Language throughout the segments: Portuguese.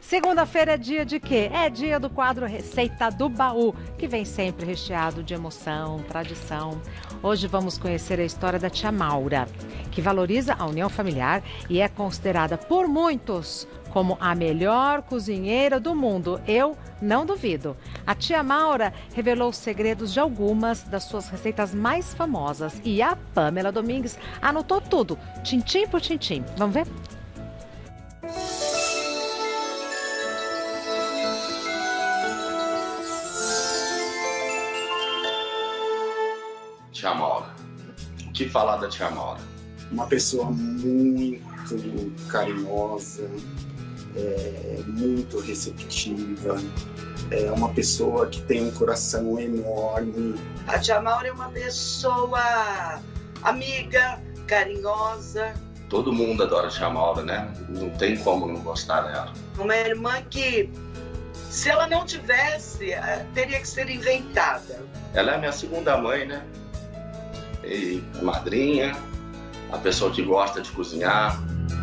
Segunda-feira é dia de quê? É dia do quadro Receita do Baú, que vem sempre recheado de emoção, tradição. Hoje vamos conhecer a história da tia Maura, que valoriza a união familiar e é considerada por muitos como a melhor cozinheira do mundo. Eu não duvido. A tia Maura revelou os segredos de algumas das suas receitas mais famosas e a Pamela Domingues anotou tudo, tintim por tintim. Vamos ver? Tia Maura. O que falar da tia Maura? Uma pessoa muito carinhosa, muito receptiva, é uma pessoa que tem um coração enorme. A tia Maura é uma pessoa amiga, carinhosa. Todo mundo adora a tia Maura, né? Não tem como não gostar dela. Uma irmã que, se ela não tivesse, teria que ser inventada. Ela é a minha segunda mãe, né? E madrinha, a pessoa que gosta de cozinhar.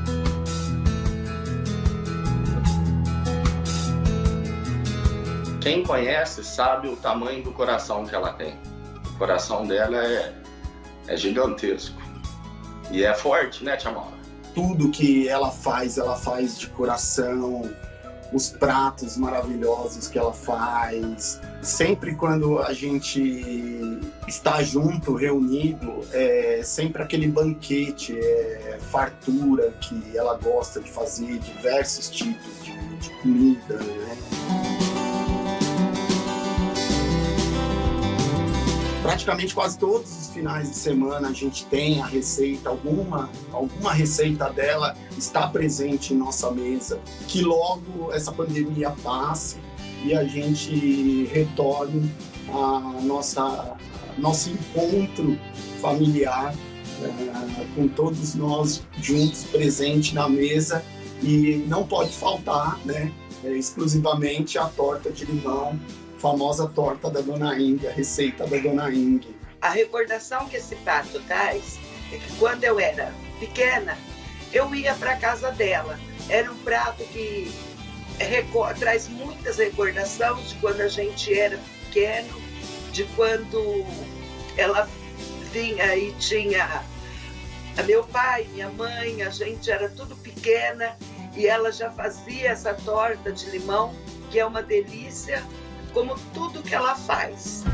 Quem conhece sabe o tamanho do coração que ela tem. O coração dela é gigantesco. E é forte, né, tia Maura? Tudo que ela faz de coração. Os pratos maravilhosos que ela faz. Sempre quando a gente está junto, reunido, é sempre aquele banquete, fartura que ela gosta de fazer, diversos tipos de comida, né? Praticamente quase todos os finais de semana a gente tem a receita, alguma receita dela está presente em nossa mesa. Que logo essa pandemia passe e a gente retorne a nosso encontro familiar, com todos nós juntos, presentes na mesa. E não pode faltar, né, exclusivamente a torta de limão, famosa torta da Dona Ing, a receita da Dona Ing. A recordação que esse prato traz é que quando eu era pequena, eu ia para a casa dela. Era um prato que traz muitas recordações de quando a gente era pequeno, de quando ela vinha e tinha meu pai, minha mãe, a gente era tudo pequena e ela já fazia essa torta de limão, que é uma delícia, como tudo que ela faz.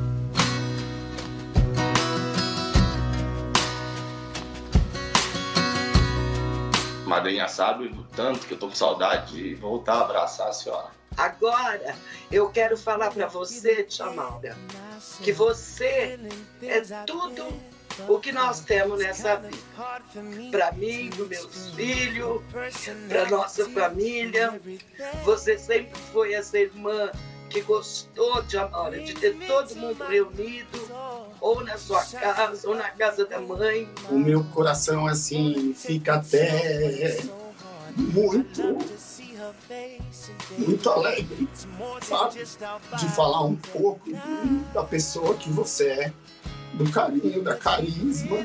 Madrinha sabe do tanto que eu tô com saudade de voltar a abraçar a senhora. Agora, eu quero falar para você, tia Maura, que você é tudo o que nós temos nessa vida. Para mim, para meus filhos, para nossa família. Você sempre foi essa irmã que gostou, tia Maura, de ter todo mundo reunido, ou na sua casa, ou na casa da mãe. O meu coração, assim, fica até muito alegre, sabe? De falar um pouco da pessoa que você é, do carinho, da carisma,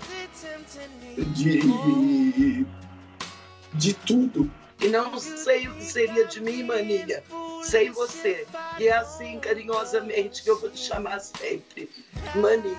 de tudo. E não sei o que seria de mim, maninha, sem você. E é assim, carinhosamente, que eu vou te chamar sempre, maninha.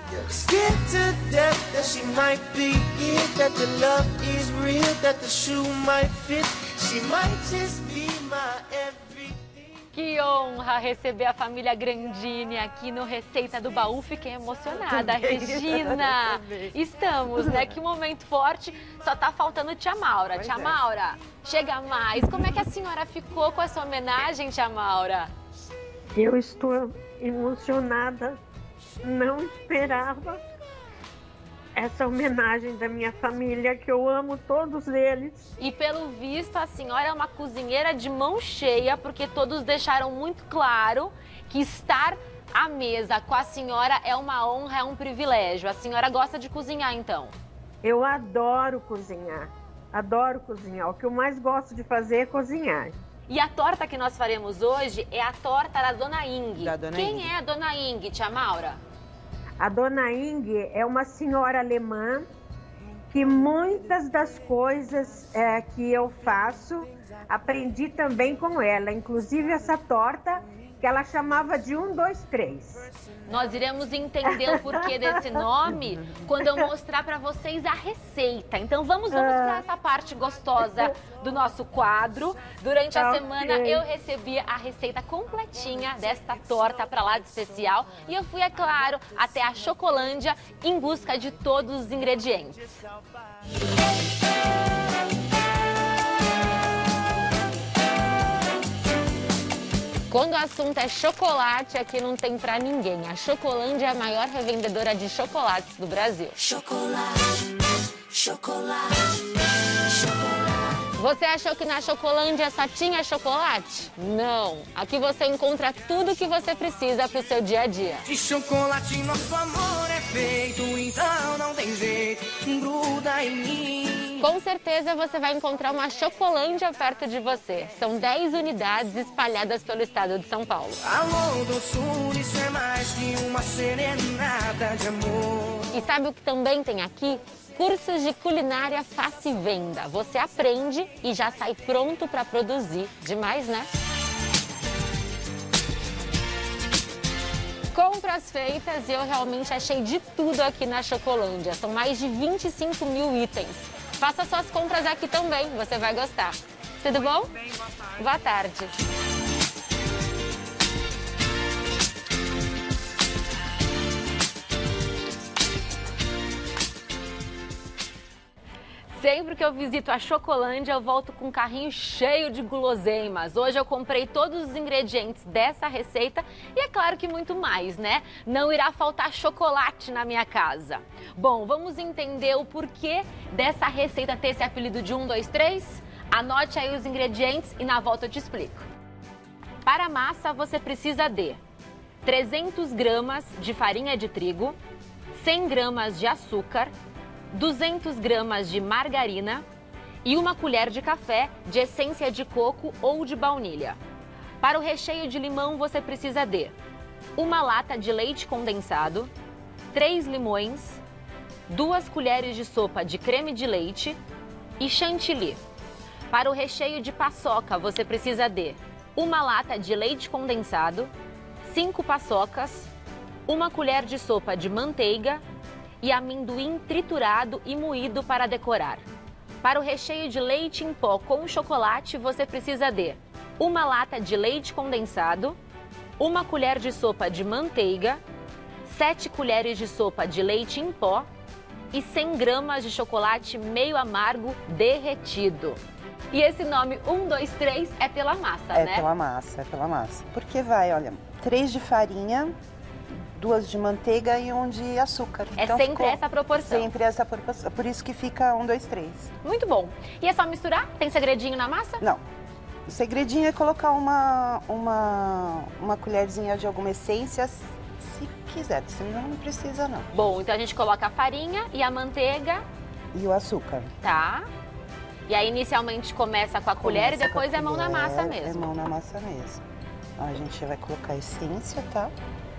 Que honra receber a família Grandini aqui no Receita do Baú. Fiquei emocionada, Regina. Estamos, né? Que momento forte. Só tá faltando tia Maura. Tia Maura, chega mais. Como é que a senhora ficou com essa homenagem, tia Maura? Eu estou emocionada. Não esperava essa homenagem da minha família, que eu amo todos eles. E pelo visto, a senhora é uma cozinheira de mão cheia, porque todos deixaram muito claro que estar à mesa com a senhora é uma honra, é um privilégio. A senhora gosta de cozinhar, então? Eu adoro cozinhar. Adoro cozinhar. O que eu mais gosto de fazer é cozinhar. E a torta que nós faremos hoje é a torta da Dona Ing. Quem Ing. é a Dona Ing, tia Maura? A Dona Ing é uma senhora alemã que muitas das coisas que eu faço, aprendi também com ela. Inclusive essa torta que ela chamava de 1, 2, 3. Nós iremos entender o porquê desse nome quando eu mostrar para vocês a receita. Então vamos para essa parte gostosa do nosso quadro. Durante a semana eu recebi a receita completinha desta torta para lá de especial e eu fui, é claro, até a Chocolândia em busca de todos os ingredientes. Quando o assunto é chocolate, aqui não tem pra ninguém. A Chocolândia é a maior revendedora de chocolates do Brasil. Chocolate, chocolate, chocolate. Você achou que na Chocolândia só tinha chocolate? Não. Aqui você encontra tudo o que você precisa pro seu dia a dia. De chocolate nosso amor é feito, então não tem jeito, gruda em mim. Com certeza você vai encontrar uma Chocolândia perto de você. São 10 unidades espalhadas pelo estado de São Paulo. Alô, doçura, isso é mais que uma serenata de amor. E sabe o que também tem aqui? Cursos de culinária face venda. Você aprende e já sai pronto para produzir. Demais, né? Compras feitas e eu realmente achei de tudo aqui na Chocolândia. São mais de 25 mil itens. Faça suas compras aqui também, você vai gostar. Tudo bom? Bem, boa tarde. Boa tarde. Sempre que eu visito a Chocolândia, eu volto com um carrinho cheio de guloseimas. Hoje eu comprei todos os ingredientes dessa receita e é claro que muito mais, né? Não irá faltar chocolate na minha casa. Bom, vamos entender o porquê dessa receita ter esse apelido de 1, 2, 3? Anote aí os ingredientes e na volta eu te explico. Para a massa, você precisa de 300 gramas de farinha de trigo, 100 gramas de açúcar, 200 gramas de margarina e 1 colher de café de essência de coco ou de baunilha. Para o recheio de limão, você precisa de 1 lata de leite condensado, 3 limões, 2 colheres de sopa de creme de leite e chantilly. Para o recheio de paçoca, você precisa de 1 lata de leite condensado, 5 paçocas, 1 colher de sopa de manteiga e amendoim triturado e moído para decorar. Para o recheio de leite em pó com chocolate, você precisa de 1 lata de leite condensado, 1 colher de sopa de manteiga, 7 colheres de sopa de leite em pó e 100 gramas de chocolate meio amargo derretido. E esse nome 1, 2, 3 é pela massa, né? É pela massa. Porque vai, olha, 3 de farinha, 2 de manteiga e 1 de açúcar. É então sempre essa proporção. Sempre essa proporção. Por isso que fica 1, 2, 3. Muito bom. E é só misturar? Tem segredinho na massa? Não. O segredinho é colocar uma colherzinha de alguma essência, se quiser. Senão não precisa, não. Bom, então a gente coloca a farinha e a manteiga. E o açúcar. Tá. E aí inicialmente começa com a colher e depois é mão na massa mesmo. É mão na massa mesmo. Ó, a gente vai colocar a essência, tá?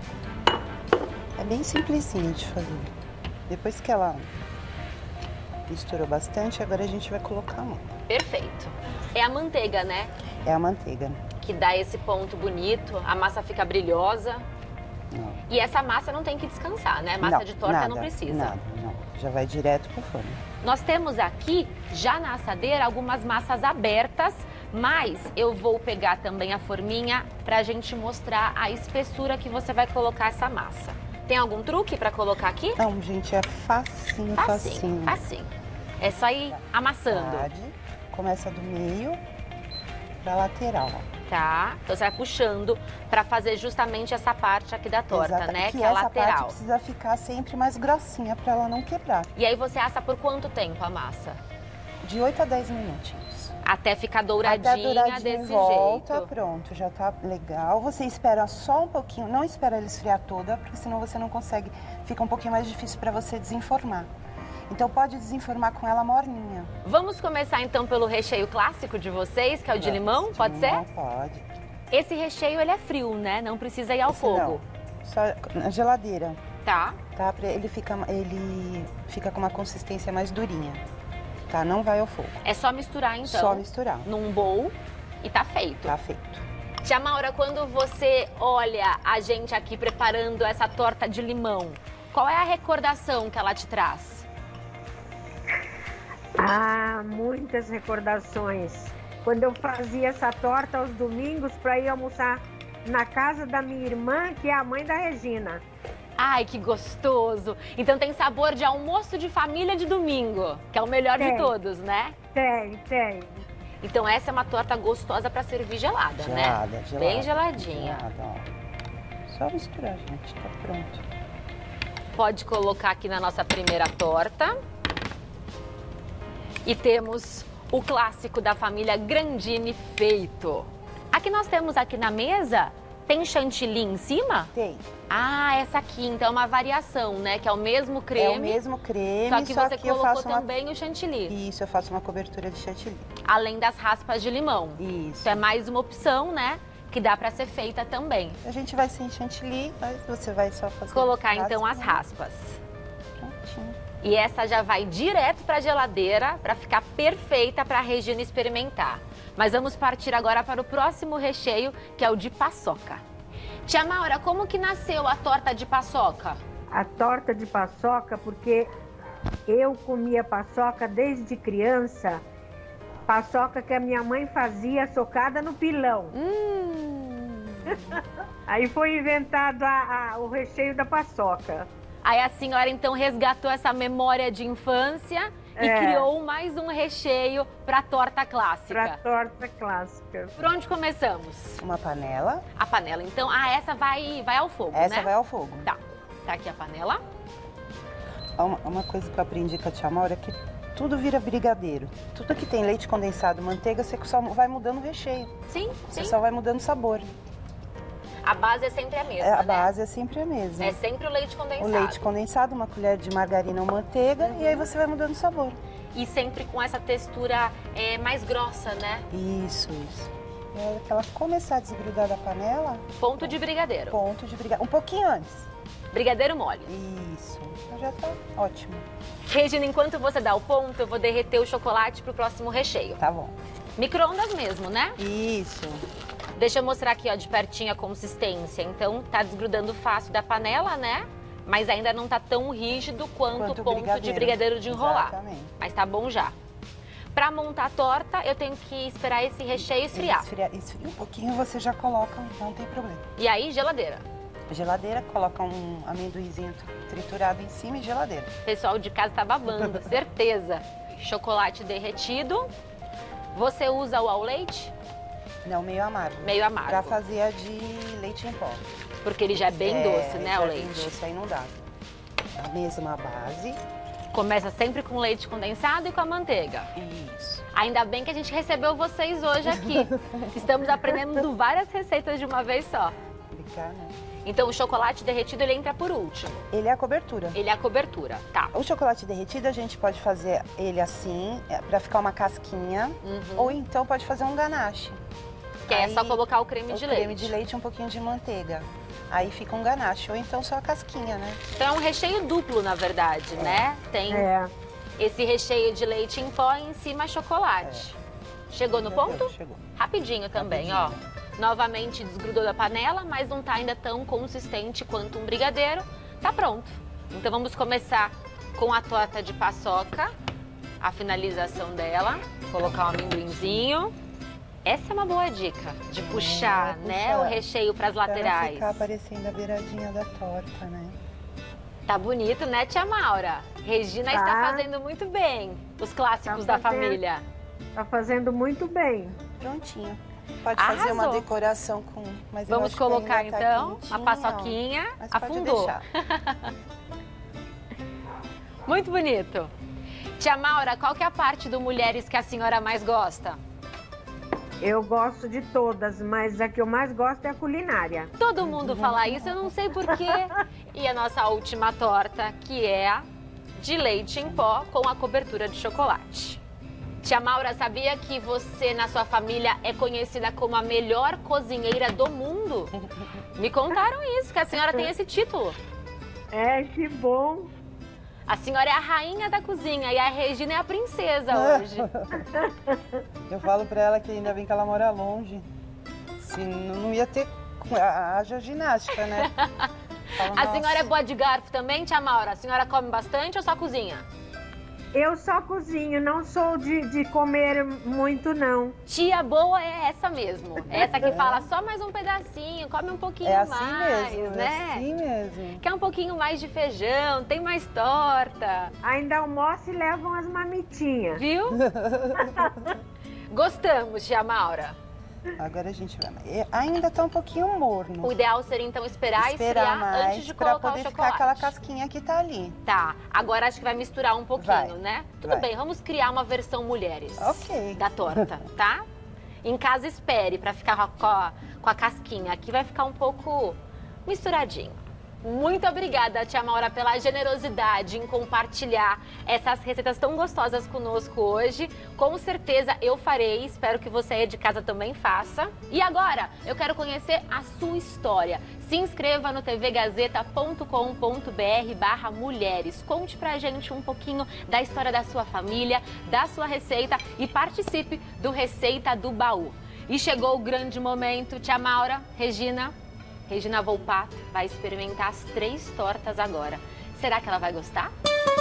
É bem simplesinho de fazer. Depois que ela misturou bastante, agora a gente vai colocar a mão. Perfeito. É a manteiga, né? É a manteiga. Que dá esse ponto bonito, a massa fica brilhosa. Não. E essa massa não tem que descansar, né? Massa de torta não precisa. Não. Já vai direto pro forno. Nós temos aqui, já na assadeira, algumas massas abertas, mas eu vou pegar também a forminha pra gente mostrar a espessura que você vai colocar essa massa. Tem algum truque pra colocar aqui? Não, gente, é facinho. Facinho. É só ir amassando. Começa do meio pra lateral. Tá, então você vai puxando pra fazer justamente essa parte aqui da torta, né? Que é a lateral. Essa parte precisa ficar sempre mais grossinha pra ela não quebrar. E aí você assa por quanto tempo a massa? De 8 a 10 minutinhos. Até ficar douradinha desse volta, jeito. Pronto, já tá legal. Você espera só um pouquinho, não espera ela esfriar toda, porque senão você não consegue, fica um pouquinho mais difícil pra você desenformar. Então pode desenformar com ela morninha. Vamos começar então pelo recheio clássico de vocês, que é o de limão, pode ser? Pode. Esse recheio ele é frio, né? Não precisa ir ao fogo. Não, só na geladeira. Tá. Tá? Ele fica com uma consistência mais durinha, tá? Não vai ao fogo. É só misturar, então? Só misturar. Num bowl e tá feito. Tá feito. Tia Maura, quando você olha a gente aqui preparando essa torta de limão, qual é a recordação que ela te traz? Ah, muitas recordações. Quando eu fazia essa torta aos domingos para ir almoçar na casa da minha irmã, que é a mãe da Regina. Ai, que gostoso! Então tem sabor de almoço de família de domingo, que é o melhor de todos, né? Tem. Então essa é uma torta gostosa para servir gelada, né? Gelada. Bem geladinha. Gelada, ó. Só misturar, gente, tá pronto. Pode colocar aqui na nossa primeira torta. E temos o clássico da família Grandini feito. Aqui nós temos aqui na mesa, tem chantilly em cima? Tem. Ah, essa aqui, então é uma variação, né? Que é o mesmo creme. É o mesmo creme, só que você colocou eu faço também o chantilly. Isso, eu faço uma cobertura de chantilly. Além das raspas de limão. Isso. Então é mais uma opção, né? Que dá pra ser feita também. A gente vai sem chantilly, mas você vai só fazer... Colocar então as raspas. Prontinho. E essa já vai direto para a geladeira para ficar perfeita para a Regina experimentar. Mas vamos partir agora para o próximo recheio, que é o de paçoca. Tia Maura, como que nasceu a torta de paçoca? A torta de paçoca, porque eu comia paçoca desde criança. Paçoca que a minha mãe fazia socada no pilão. Aí foi inventado o recheio da paçoca. Aí a senhora então resgatou essa memória de infância e criou mais um recheio para a torta clássica. Para a torta clássica. Por onde começamos? Uma panela. A panela, então. Ah, essa vai ao fogo, né? Essa vai ao fogo. Tá. Tá aqui a panela. Uma coisa que eu aprendi com a tia Maura é que tudo vira brigadeiro. Tudo que tem leite condensado, manteiga, você só vai mudando o recheio. Sim, Você só vai mudando o sabor. A base é sempre a mesma, A base é sempre a mesma. É sempre o leite condensado. O leite condensado, uma colher de margarina ou manteiga, e aí você vai mudando o sabor. E sempre com essa textura mais grossa, né? Isso. E a hora que ela começar a desgrudar da panela... Ponto de brigadeiro. Ponto de brigadeiro. Um pouquinho antes. Brigadeiro mole. Isso. Já tá ótimo. Regina, enquanto você dá o ponto, eu vou derreter o chocolate pro próximo recheio. Tá bom. Micro-ondas mesmo, né? Isso. Deixa eu mostrar aqui, ó, de pertinho a consistência. Então, tá desgrudando fácil da panela, né? Mas ainda não tá tão rígido quanto o ponto de brigadeiro de enrolar. Exatamente. Mas tá bom já. Pra montar a torta, eu tenho que esperar esse recheio esfriar. Esfria um pouquinho, você já coloca, não tem problema. E aí, geladeira. Geladeira, coloca um amendoizinho triturado em cima e geladeira. O pessoal de casa tá babando, certeza. Chocolate derretido. Você usa o ao leite? Não, meio amargo. Meio amargo. Pra fazer a de leite em pó. Porque ele já é bem doce, né, o leite? Bem doce, aí não dá. A mesma base. Começa sempre com leite condensado e com a manteiga. Isso. Ainda bem que a gente recebeu vocês hoje aqui. Estamos aprendendo várias receitas de uma vez só. Obrigada. Então o chocolate derretido ele entra por último. Ele é a cobertura. Ele é a cobertura, tá. O chocolate derretido a gente pode fazer ele assim, pra ficar uma casquinha. Ou então pode fazer um ganache. Que aí é só colocar o creme de leite. Creme de leite e um pouquinho de manteiga. Aí fica um ganache, ou então só a casquinha, né? Então é um recheio duplo, na verdade, né? Tem esse recheio de leite em pó e em cima chocolate. Chegou no ponto? Chegou. Rapidinho também, ó. Novamente desgrudou da panela, mas não tá ainda tão consistente quanto um brigadeiro. Tá pronto. Então vamos começar com a torta de paçoca, a finalização dela. Colocar um amendoinzinho. Essa é uma boa dica, de puxar, né, o recheio para as laterais. Pra ficar aparecendo a beiradinha da torta, né? Tá bonito, né, tia Maura? Regina está fazendo muito bem os clássicos da família. Tá fazendo muito bem. Prontinho. Pode fazer uma decoração com... Mas vamos colocar então a paçoquinha. Afundou. Muito bonito. Tia Maura, qual que é a parte do Mulheres que a senhora mais gosta? Eu gosto de todas, mas a que eu mais gosto é a culinária. Todo mundo fala isso, eu não sei porquê. E a nossa última torta, que é a de leite em pó com a cobertura de chocolate. Tia Maura, sabia que você, na sua família, é conhecida como a melhor cozinheira do mundo? Me contaram isso, que a senhora tem esse título. É, que bom. A senhora é a rainha da cozinha e a Regina é a princesa hoje. Eu falo pra ela que ainda bem que ela mora longe. Se não ia ter haja ginástica, né? Falo, A senhora é boa de garfo também, tia Maura? A senhora come bastante ou só cozinha? Eu só cozinho, não sou de comer muito, não. Tia boa é essa mesmo. Essa que fala só mais um pedacinho, come um pouquinho assim mais, mesmo, né? É assim mesmo. Quer um pouquinho mais de feijão, tem mais torta. Ainda almoço e levam as mamitinhas. Viu? Gostamos, tia Maura. Agora a gente vai... Ainda tá um pouquinho morno. O ideal seria então esperar esfriar mais antes de pra colocar o poder chocolate. ficar aquela casquinha que tá ali. Tá, agora acho que vai misturar um pouquinho, Vai, né? Tudo vai. bem, vamos criar uma versão mulheres Ok. da torta, tá? Em casa espere pra ficar com a casquinha. Aqui vai ficar um pouco misturadinho. Muito obrigada, tia Maura, pela generosidade em compartilhar essas receitas tão gostosas conosco hoje. Com certeza eu farei, espero que você aí de casa também faça. E agora, eu quero conhecer a sua história. Se inscreva no tvgazeta.com.br/mulheres. Conte pra gente um pouquinho da história da sua família, da sua receita e participe do Receita do Baú. E chegou o grande momento, tia Maura, Regina Volpato vai experimentar as 3 tortas agora. Será que ela vai gostar?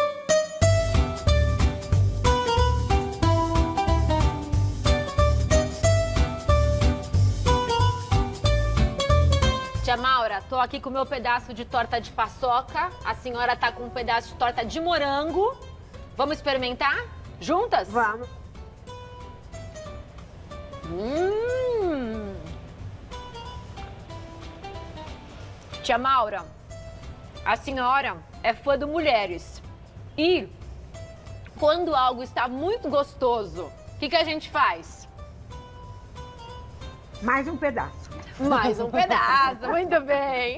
Tia Maura, tô aqui com o meu pedaço de torta de paçoca. A senhora tá com um pedaço de torta de morango. Vamos experimentar? Juntas? Vamos. Tia Maura, a senhora é fã do Mulheres. E quando algo está muito gostoso, o que a gente faz? Mais um pedaço. Mais um pedaço, muito bem.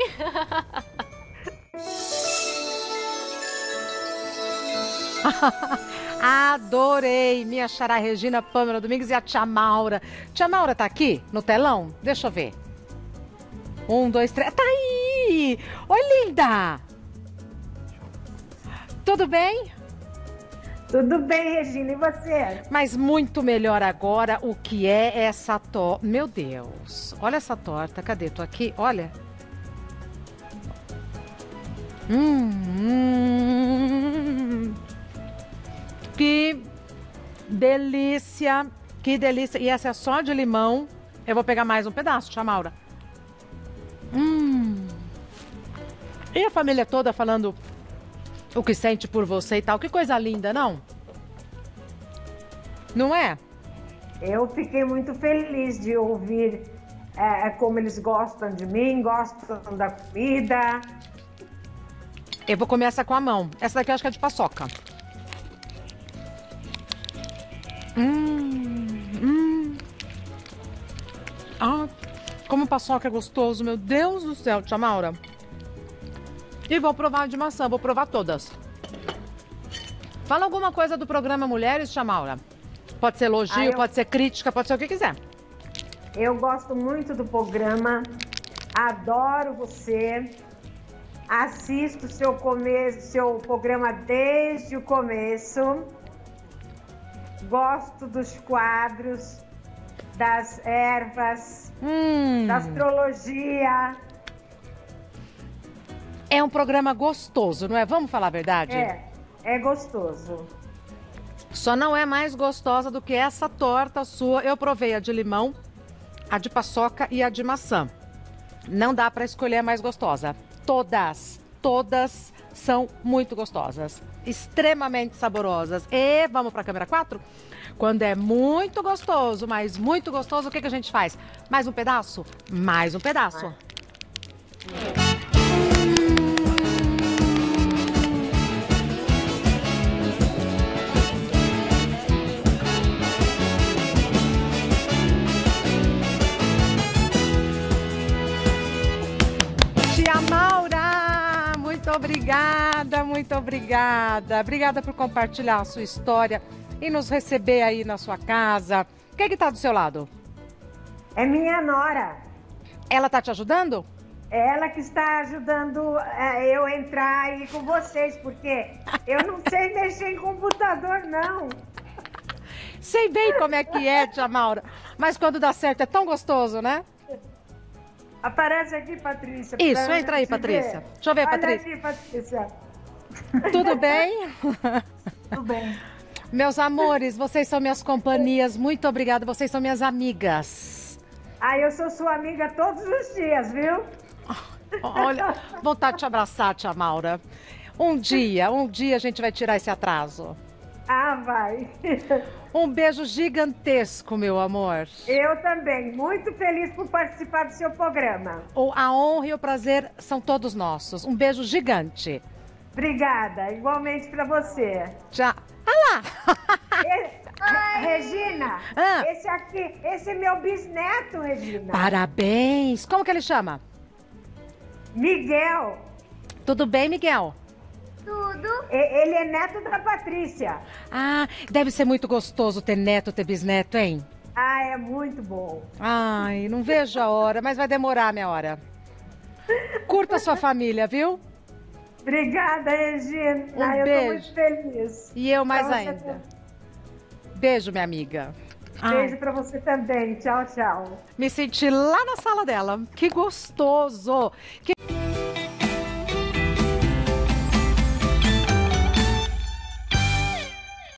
Adorei! Minha xará Regina, Pâmela Domingues e a tia Maura. Tia Maura tá aqui no telão? Deixa eu ver. 1, 2, 3. Tá aí! Oi, linda! Tudo bem? Tudo bem, Regina, e você? Mas muito melhor agora o que é essa torta. Meu Deus! Olha essa torta. Cadê? Tô aqui. Olha. Que delícia! Que delícia! E essa é só de limão. Eu vou pegar mais um pedaço, tia Maura. E a família toda falando o que sente por você e tal. Que coisa linda, não? Não é? Eu fiquei muito feliz de ouvir como eles gostam de mim, gostam da comida. Eu vou comer essa com a mão. Essa daqui eu acho que é de paçoca. Ah, como paçoca é gostoso, meu Deus do céu, tia Maura. E vou provar de maçã, vou provar todas. Fala alguma coisa do programa Mulheres, tia Maura. Pode ser elogio, pode ser crítica, pode ser o que quiser. Eu gosto muito do programa, adoro você, assisto seu programa desde o começo, gosto dos quadros, das ervas, da astrologia. É um programa gostoso, não é? Vamos falar a verdade? É gostoso. Só não é mais gostosa do que essa torta sua. Eu provei a de limão, a de paçoca e a de maçã. Não dá para escolher a mais gostosa. Todas são muito gostosas. Extremamente saborosas. E vamos para a câmera 4? Quando é muito gostoso, mas muito gostoso, o que a gente faz? Mais um pedaço? Mais um pedaço. Tia Maura, muito obrigada, muito obrigada. Obrigada por compartilhar a sua história e nos receber aí na sua casa. Quem é que tá do seu lado? É minha nora. Ela tá te ajudando? É ela que está ajudando eu entrar aí com vocês, porque eu não sei mexer em computador, não. Sei bem como é que é, tia Maura. Mas quando dá certo é tão gostoso, né? Aparece aqui, Patrícia. Isso, entra aí, Patrícia. Ver. Deixa eu ver, Olha Patrícia. aqui, Patrícia. Tudo bem? Tudo bem. Meus amores, vocês são minhas companhias. Muito obrigada, vocês são minhas amigas. Eu sou sua amiga todos os dias, viu? Olha, vontade de te abraçar, tia Maura. Um dia a gente vai tirar esse atraso. Vai. Um beijo gigantesco, meu amor. Eu também, muito feliz por participar do seu programa. A honra e o prazer são todos nossos. Um beijo gigante. Obrigada, igualmente para você. Tchau. Olha lá! Regina, esse é meu bisneto, Regina. Parabéns! Como que ele chama? Miguel. Tudo bem, Miguel? Tudo. Ele é neto da Patrícia. Deve ser muito gostoso ter neto, ter bisneto, hein? É muito bom. Ai, não vejo a hora, mas vai demorar a minha hora. Curta a sua família, viu? Obrigada, Regina. Eu tô muito feliz. E eu mais ainda. Beijo, minha amiga. Beijo pra você também. Tchau, tchau. Me senti lá na sala dela. Que gostoso.